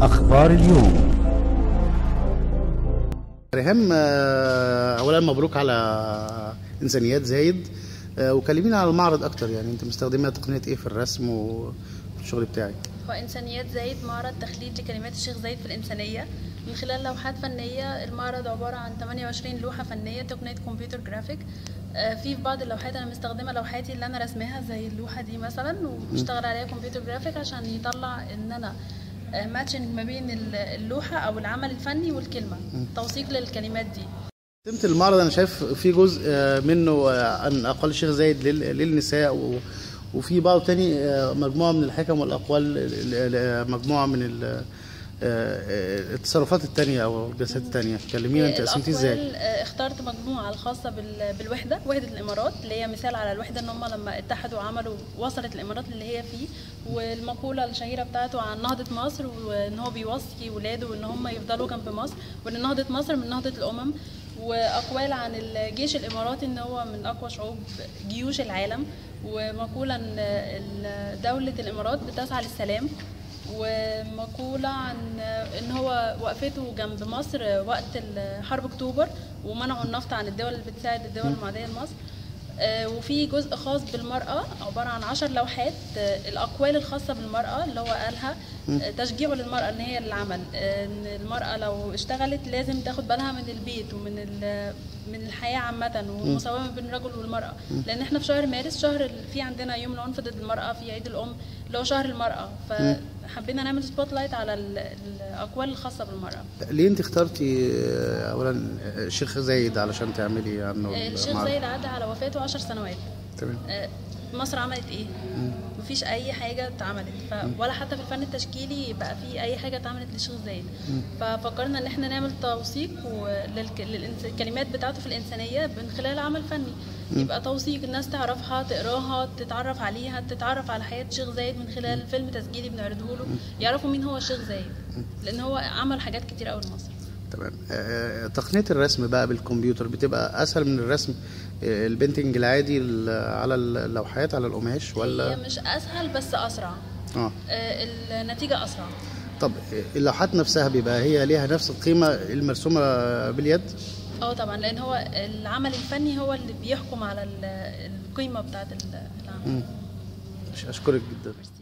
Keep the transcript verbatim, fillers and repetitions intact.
أخبار اليوم. ريهام، اولا مبروك على انسانيات زايد، وكلمينا على المعرض اكتر. يعني انت مستخدمه تقنيه ايه في الرسم والشغل بتاعك؟ هو انسانيات زايد معرض تخليد لكلمات الشيخ زايد في الانسانيه من خلال لوحات فنيه. المعرض عباره عن ثمانية وعشرين لوحه فنيه تقنيه كمبيوتر جرافيك. في في بعض اللوحات انا مستخدمه لوحاتي اللي انا رسمها زي اللوحه دي مثلا، وبشتغل عليها كمبيوتر جرافيك عشان يطلع ان انا ماتشنج ما بين اللوحه او العمل الفني والكلمه، توثيق للكلمات دي. قيمة المعرض انا شايف في جزء منه عن اقوال الشيخ زايد للنساء، وفي بعض تاني مجموعه من الحكم والاقوال، مجموعه من التصرفات التانية او الجلسات التانية. كلمينا انت قسمتيه ازاي؟ اخترت مجموعه الخاصه بالوحده، وحده الامارات اللي هي مثال على الوحده، ان هم لما اتحدوا وعملوا وصلت الامارات اللي هي فيه، والمقوله الشهيره بتاعته عن نهضه مصر، وان هو بيوصي ولاده ان هم يفضلوا جنب مصر، وان نهضه مصر من نهضه الامم. واقوال عن الجيش الاماراتي ان هو من اقوى شعوب جيوش العالم، ومقوله ان دوله الامارات بتسعى للسلام، ومقولة عن ان هو وقفته جنب مصر وقت حرب اكتوبر ومنعوا النفط عن الدول اللي بتساعد الدول المعادية لمصر. وفي جزء خاص بالمرأة عبارة عن عشر لوحات، الأقوال الخاصة بالمرأة اللي هو قالها تشجيع للمرأة ان هي العمل، ان المرأة لو اشتغلت لازم تاخد بالها من البيت ومن من الحياة عامة، والمساواة بين الرجل والمرأة، لأن احنا في شهر مارس، شهر في عندنا يوم العنف ضد المرأة في عيد الأم اللي هو شهر المرأة، فحبينا نعمل سبوت لايت على الأقوال الخاصة بالمرأة. ليه انت اخترتي اولا الشيخ زايد علشان تعملي عنه؟ الشيخ زايد عدى على وفاته عشر سنوات. تمام. مصر عملت ايه؟ مم. مفيش اي حاجه اتعملت، ف... ولا حتى في الفن التشكيلي بقى في اي حاجه اتعملت للشيخ زايد. مم. ففكرنا ان احنا نعمل توثيق للكلمات بتاعته في الانسانيه من خلال عمل فني. مم. يبقى توثيق الناس تعرفها، تقراها، تتعرف عليها، تتعرف على حياه الشيخ زايد من خلال فيلم تسجيلي بنعرضه له، يعرفوا مين هو الشيخ زايد، لان هو عمل حاجات كتير قوي لمصر. تمام. آه، تقنيه الرسم بقى بالكمبيوتر بتبقى اسهل من الرسم البينتنج العادي على اللوحات على القماش، ولا؟ هي مش اسهل بس اسرع. اه النتيجه اسرع. طب اللوحات نفسها بيبقى هي ليها نفس القيمه المرسومه باليد؟ اه طبعا، لان هو العمل الفني هو اللي بيحكم على القيمه بتاعه العمل. اشكرك جدا.